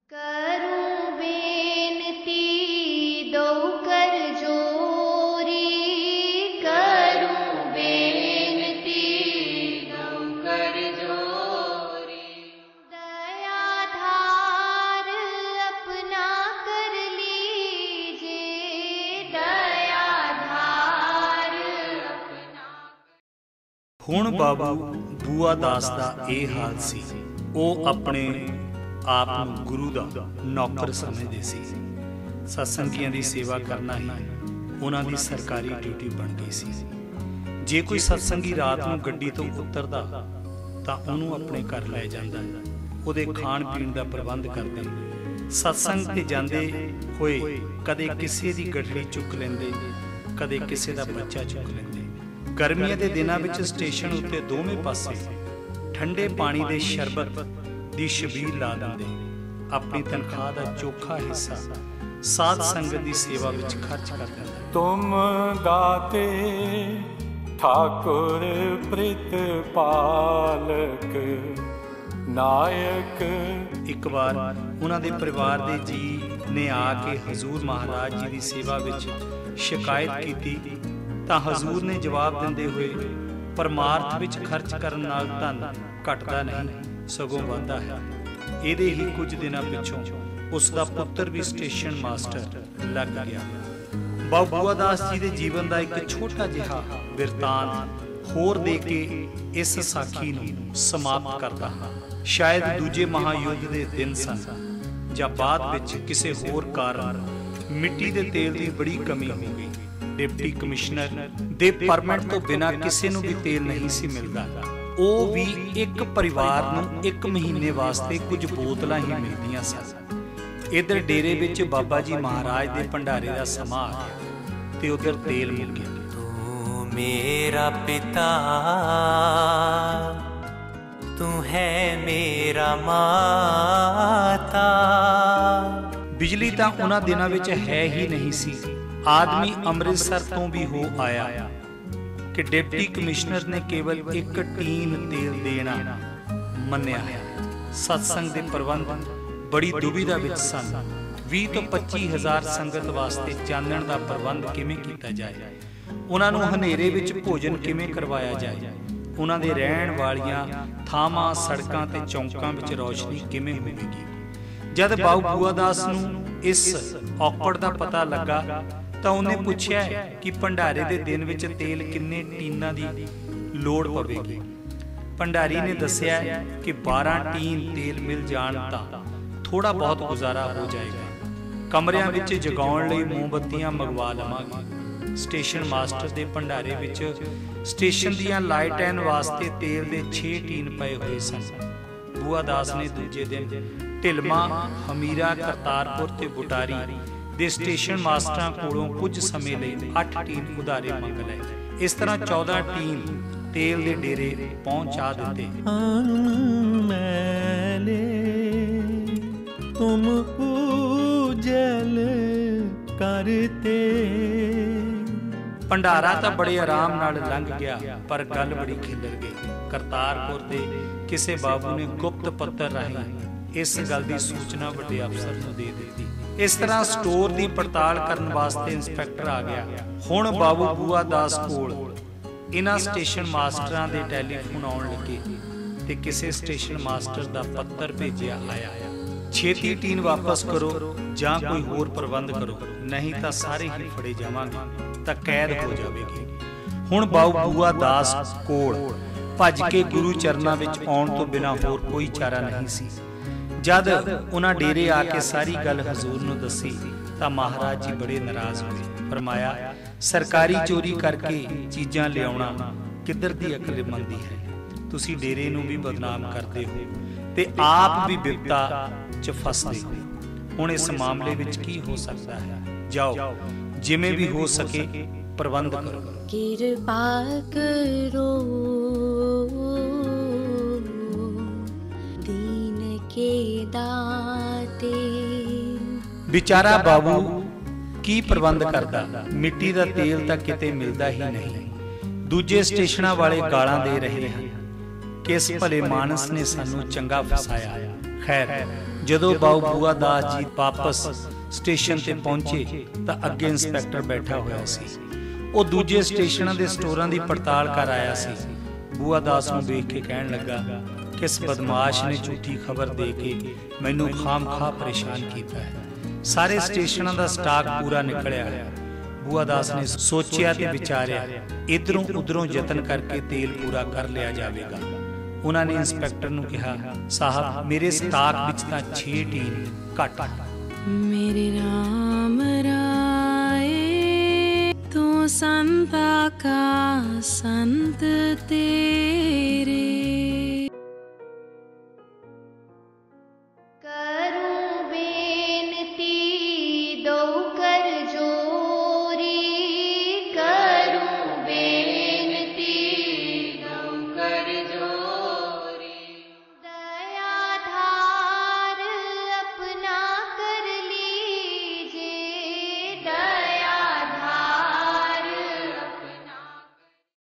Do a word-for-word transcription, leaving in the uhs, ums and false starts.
करूं बेनती दो कर जोरी, करूं बेनती दो कर जोरी। दयाधार अपना कर लीजे, दयाधार अपना। हुण बाबू बूआ दास दा ਇਹ ਹਾਲ ਸੀ। ਉਹ ਆਪਣੇ ਆਪ ਨੂੰ ਗੁਰੂ ਦਾ ਨੌਕਰ ਸਮਝਦੇ ਸੀ। ਸਤਸੰਗੀਆਂ ਦੀ ਸੇਵਾ ਕਰਨਾ ਹੀ ਉਹਨਾਂ ਦੀ ਸਰਕਾਰੀ ਡਿਊਟੀ ਬਣ ਗਈ ਸੀ। ਜੇ ਕੋਈ ਸਤਸੰਗੀ ਰਾਤ ਨੂੰ ਗੱਡੀ ਤੋਂ ਉਤਰਦਾ ਤਾਂ ਉਹਨੂੰ ਆਪਣੇ ਘਰ ਲੈ ਜਾਂਦਾ, ਉਹਦੇ ਖਾਣ ਪੀਣ ਦਾ ਪ੍ਰਬੰਧ ਕਰਦੇ। ਸਤਸੰਗ ਤੇ ਜਾਂਦੇ ਹੋਏ ਕਦੇ ਕਿਸੇ ਦੀ ਗੱਡੀ ਚੁੱਕ ਲੈਂਦੇ, ਕਦੇ ਕਿਸੇ ਦਾ ਬੱਚਾ ਚੁੱਕ ਲੈਂਦੇ। ਗਰਮੀਆਂ ਦੇ ਦਿਨਾਂ ਵਿੱਚ ਸਟੇਸ਼ਨ ਉੱਤੇ ਦੋਵੇਂ ਪਾਸੇ ਠੰਡੇ ਪਾਣੀ ਦੇ ਸ਼ਰਬਤ ਦੀ ਛਬੀਲ ਲਾ ਦਿੰਦੇ। ਆਪਣੀ ਤਨਖਾਹ ਦਾ ਚੋਖਾ ਹਿੱਸਾ ਸਾਧ ਸੰਗਤ ਦੀ ਸੇਵਾ ਵਿੱਚ ਖਰਚ ਕਰ ਦਿੰਦੇ। ਤੁਮ ਦਾਤੇ ਠਾਕੁਰ ਪ੍ਰਿਤਪਾਲਕ ਨਾਇਕ। ਇੱਕ ਵਾਰ ਉਹਨਾਂ ਦੇ ਪਰਿਵਾਰ ਦੇ ਜੀ ਨੇ ਆ ਕੇ ਹਜ਼ੂਰ ਮਹਾਰਾਜ ਜੀ ਦੀ ਸੇਵਾ ਵਿੱਚ ਸ਼ਿਕਾਇਤ ਕੀਤੀ ਤਾਂ ਹਜ਼ੂਰ ਨੇ ਜਵਾਬ ਦਿੰਦੇ ਹੋਏ, ਪਰਮਾਰਥ ਵਿੱਚ ਖਰਚ ਕਰਨ ਨਾਲ ਧਨ ਘਟਦਾ ਨਹੀਂ ਸਗੋਂ ਵੱਧਦਾ ਹੈ। ਇਹਦੇ ਹੀ ਕੁਝ ਦਿਨਾਂ ਪਿੱਛੋਂ ਉਸ ਦਾ ਪੁੱਤਰ ਵੀ ਸਟੇਸ਼ਨ ਮਾਸਟਰ ਲੱਗ ਗਿਆ। ਬਾਬਾ ਬੂਆ ਦਾਸ ਜੀ ਦੇ ਜੀਵਨ ਦਾ ਇੱਕ ਛੋਟਾ ਜਿਹਾ ਬਿਰਤਾਂਤ ਹੋਰ ਦੇ ਕੇ ਇਸ ਸਾਖੀ ਨੂੰ ਸਮਾਪਤ ਕਰਦਾ ਹਾਂ। ਸ਼ਾਇਦ ਦੂਜੇ ਮਹਾਯੁੱਧ ਦੇ ਦਿਨ ਸਨ ਜਾਂ ਬਾਅਦ ਵਿੱਚ ਕਿਸੇ ਹੋਰ ਕਾਰਨ ਮਿੱਟੀ ਦੇ ਤੇਲ ਦੀ ਬੜੀ ਕਮੀ ਹੋ ਗਈ। ਡਿਪਟੀ ਕਮਿਸ਼ਨਰ ਦੇ ਪਰਮਿਟ ਤੋਂ ਬਿਨਾਂ ਕਿਸੇ ਨੂੰ ਵੀ ਤੇਲ ਨਹੀਂ ਸੀ ਮਿਲਦਾ। ਉਹ ਵੀ ਇੱਕ ਪਰਿਵਾਰ ਨੂੰ ਇੱਕ ਮਹੀਨੇ ਵਾਸਤੇ ਕੁਝ ਬੋਤਲਾਂ ਹੀ ਮਿਲਦੀਆਂ ਸਨ। ਇੱਧਰ ਡੇਰੇ ਵਿੱਚ ਬਾਬਾ ਜੀ ਮਹਾਰਾਜ ਦੇ ਭੰਡਾਰੇ ਦਾ ਸਮਾਂ ਆ ਗਿਆ ਤੇ ਉਧਰ ਤੇਲ ਮੁੱਕ ਗਿਆ। ਤੂੰ ਮੇਰਾ ਪਿਤਾ, ਤੂੰ ਹੈ ਮੇਰਾ ਮਾਤਾ। ਬਿਜਲੀ ਤਾਂ ਉਹਨਾਂ ਦਿਨਾਂ ਵਿੱਚ ਹੈ ਹੀ ਨਹੀਂ ਸੀ। ਆਦਮੀ ਅੰਮ੍ਰਿਤਸਰ ਤੋਂ ਵੀ ਹੋ ਆਇਆ ਕਿ ਡਿਪਟੀ ਕਮਿਸ਼ਨਰ ਨੇ ਕੇਵਲ ਇੱਕ ਟੀਨ ਤੇਲ ਦੇਣਾ ਮੰਨਿਆ ਹੈ। ਸਤਸੰਗ ਦੇ ਪ੍ਰਬੰਧ ਬੜੀ ਦੁਬਿਧਾ ਵਿੱਚ ਸਨ। ਵੀਹ ਤੋਂ ਪੱਚੀ ਹਜ਼ਾਰ ਸੰਗਤ ਵਾਸਤੇ ਚਾਨਣ ਦਾ ਪ੍ਰਬੰਧ ਕਿਵੇਂ ਕੀਤਾ ਜਾਏ, ਉਹਨਾਂ ਨੂੰ ਹਨੇਰੇ ਵਿੱਚ ਭੋਜਨ ਕਿਵੇਂ ਕਰਵਾਇਆ ਜਾਏ, ਉਹਨਾਂ ਦੇ ਰਹਿਣ ਵਾਲੀਆਂ ਥਾਵਾਂ, ਸੜਕਾਂ ਤੇ ਚੌਂਕਾਂ ਵਿੱਚ ਰੌਸ਼ਨੀ ਕਿਵੇਂ ਹੋਵੇਗੀ। ਜਦ ਬਾਬੂ ਬੂਆ ਦਾਸ ਨੂੰ ਇਸ ਔਕੜ ਦਾ ਪਤਾ ਲੱਗਾ ਤਾਂ ਉਹਨੇ ਪੁੱਛਿਆ ਕਿ ਭੰਡਾਰੇ ਦੇ ਦਿਨ ਵਿੱਚ ਤੇਲ ਕਿੰਨੇ ਟੀਨਾਂ ਦੀ ਲੋੜ ਪਵੇਗੀ। ਭੰਡਾਰੀ ਨੇ ਦੱਸਿਆ ਕਿ ਬਾਰਾਂ ਟੀਨ ਤੇਲ ਮਿਲ ਜਾਣ ਤਾਂ ਥੋੜਾ ਬਹੁਤ ਗੁਜ਼ਾਰਾ ਹੋ ਜਾਏਗਾ। ਕਮਰਿਆਂ ਵਿੱਚ ਜਗਾਉਣ ਲਈ ਮੋਮਬੱਤੀਆਂ ਮੰਗਵਾ ਲਵਾਂਗੇ। ਸਟੇਸ਼ਨ ਮਾਸਟਰ ਦੇ ਭੰਡਾਰੇ ਵਿੱਚ ਸਟੇਸ਼ਨ ਦੀਆਂ ਲਾਈਟਾਂ ਵਾਸਤੇ ਤੇਲ ਦੇ ਛੇ ਟੀਨ ਪਏ ਹੋਏ ਸਨ। ਬੂਆ ਦਾਸ ਨੇ ਦੂਜੇ ਦਿਨ ਢਿਲਮਾ, ਹਮੀਰਾ, ਕਰਤਾਰਪੁਰ ਤੇ ਬੁਟਾਰੀ ਦੇ ਸਟੇਸ਼ਨ ਮਾਸਟਰਾਂ ਕੋਲੋਂ ਕੁਝ ਸਮੇਂ ਲਈ ਅੱਠ ਟੀਨ ਉਧਾਰੇ ਮੰਗ ਲਏ। ਇਸ ਤਰ੍ਹਾਂ ਚੌਦਾਂ ਟੀਨ ਤੇਲ ਦੇ ਡੇਰੇ ਪਹੁੰਚਾ ਦਿੱਤੇ। ਤੁਮ ਉਜਲ ਕਰਤੇ। ਭੰਡਾਰਾ ਤਾਂ ਬੜੇ ਆਰਾਮ ਨਾਲ ਲੰਘ ਗਿਆ, ਪਰ ਗੱਲ ਬੜੀ ਖਿਲਰ ਗਈ। ਕਰਤਾਰਪੁਰ ਦੇ ਕਿਸੇ ਬਾਬੂ ਨੇ ਗੁਪਤ ਪੱਤਰ ਰਾਹੀਂ ਇਸ ਗੱਲ ਦੀ ਸੂਚਨਾ ਵੱਡੇ ਅਫਸਰ ਨੂੰ ਦੇ ਦਿੱਤੀ। ਇਸ ਤਰ੍ਹਾਂ ਸਟੋਰ ਦੀ ਪੜਤਾਲ ਕਰਨ ਵਾਸਤੇ ਇੰਸਪੈਕਟਰ ਆ ਗਿਆ। ਹੁਣ ਬਾਬੂ ਬੂਆ ਦਾਸ ਕੋਲ ਇਹਨਾਂ ਸਟੇਸ਼ਨ ਮਾਸਟਰਾਂ ਦੇ ਟੈਲੀਫੋਨ ਆਉਣ ਲੱਗੇ ਤੇ ਕਿਸੇ ਸਟੇਸ਼ਨ ਮਾਸਟਰ ਦਾ ਪੱਤਰ ਭੇਜਿਆ ਆਇਆ, ਛੇਤੀ ਟੀਨ ਵਾਪਸ ਕਰੋ ਜਾਂ ਕੋਈ ਹੋਰ ਪ੍ਰਬੰਧ ਕਰੋ, ਨਹੀਂ ਤਾਂ ਸਾਰੇ ਹੀ ਫੜੇ ਜਾਵਾਂਗੇ ਤਾਂ ਕੈਦ ਹੋ ਜਾਵੇਗੀ। ਹੁਣ ਬਾਬੂ ਬੂਆ ਦਾਸ ਕੋਲ ਭੱਜ ਕੇ ਗੁਰੂ ਚਰਨਾਂ ਵਿੱਚ ਆਉਣ ਤੋਂ ਬਿਨਾਂ ਹੋਰ ਕੋਈ ਚਾਰਾ ਨਹੀਂ ਸੀ। ਜਦ ਉਹਨਾਂ ਡੇਰੇ ਆ ਕੇ ਸਾਰੀ ਗੱਲ ਹਜ਼ੂਰ ਨੂੰ ਦੱਸੀ ਤਾਂ ਮਹਾਰਾਜ ਜੀ ਬੜੇ ਨਾਰਾਜ਼ ਹੋਏ। ਫਰਮਾਇਆ, ਸਰਕਾਰੀ ਚੋਰੀ ਕਰਕੇ ਚੀਜ਼ਾਂ ਲਿਆਉਣਾ ਕਿੱਧਰ ਦੀ ਅਕਲਮੰਦੀ ਹੈ। ਤੁਸੀਂ ਡੇਰੇ ਨੂੰ ਵੀ ਬਦਨਾਮ ਕਰਦੇ ਹੋ ਤੇ ਆਪ ਵੀ ਬਿਪਤਾ ਚ ਫਸਦੇ ਹੋ। ਹੁਣ ਇਸ ਮਾਮਲੇ ਵਿੱਚ ਕੀ ਹੋ ਸਕਦਾ ਹੈ? ਜਾਓ, ਜਿਵੇਂ ਵੀ ਹੋ ਸਕੇ ਪ੍ਰਬੰਧ ਕਰੋ। ਕਿਰਪਾ ਕਰੋ ਦੀਨ ਕੇ ਦਾਤੇ। ਵਿਚਾਰਾ ਬਾਬੂ ਕੀ ਪ੍ਰਬੰਧ ਕਰਦਾ? ਮਿੱਟੀ ਦਾ ਤੇਲ ਤਾਂ ਕਿਤੇ ਮਿਲਦਾ ਹੀ ਨਹੀਂ। ਦੂਜੇ ਸਟੇਸ਼ਨਾਂ ਵਾਲੇ ਗਾਲਾਂ ਦੇ ਰਹੇ ਹਨ ਕਿ ਇਸ ਭਲੇ ਮਾਨਸ ਨੇ ਸਾਨੂੰ ਚੰਗਾ ਫਸਾਇਆ। ਖੈਰ, ਜਦੋਂ ਬਾਊ ਬੂਆ ਦਾਸ ਜੀ ਵਾਪਸ ਸਟੇਸ਼ਨ ਤੇ ਪਹੁੰਚੇ ਤਾਂ ਅੱਗੇ ਇੰਸਪੈਕਟਰ ਬੈਠਾ ਹੋਇਆ ਸੀ। ਉਹ ਦੂਜੇ ਸਟੇਸ਼ਨਾਂ ਦੇ ਸਟੋਰਾਂ ਦੀ ਪੜਤਾਲ ਕਰ ਆਇਆ ਸੀ। ਬੂਆ ਦਾਸ ਨੂੰ ਦੇਖ ਕੇ ਕਹਿਣ ਲੱਗਾ ਕਿ ਇਸ ਬਦਮਾਸ਼ ਨੇ ਝੂਠੀ ਖਬਰ ਦੇ ਕੇ ਮੈਨੂੰ ਖਾਮ-ਖਾ ਪਰੇਸ਼ਾਨ ਕੀਤਾ ਹੈ। ਸਾਰੇ ਸਟੇਸ਼ਨਾਂ ਦਾ ਸਟਾਕ ਪੂਰਾ ਨਿਕਲਿਆ ਹੈ। ਬੂਆ ਦਾਸ ਨੇ ਸੋਚਿਆ ਤੇ ਵਿਚਾਰਿਆ, ਇਧਰੋਂ ਉਧਰੋਂ ਯਤਨ ਕਰਕੇ ਤੇਲ ਪੂਰਾ ਕਰ ਲਿਆ ਜਾਵੇਗਾ। ਉਹਨਾਂ ਨੇ ਇੰਸਪੈਕਟਰ ਨੂੰ ਕਿਹਾ, ਸਾਹਿਬ ਮੇਰੇ ਸਟਾਕ ਵਿੱਚ ਤਾਂ ਛੇ ਟੀਨ ਘੱਟ। मेरे राम राए तू संता का संत तेरे।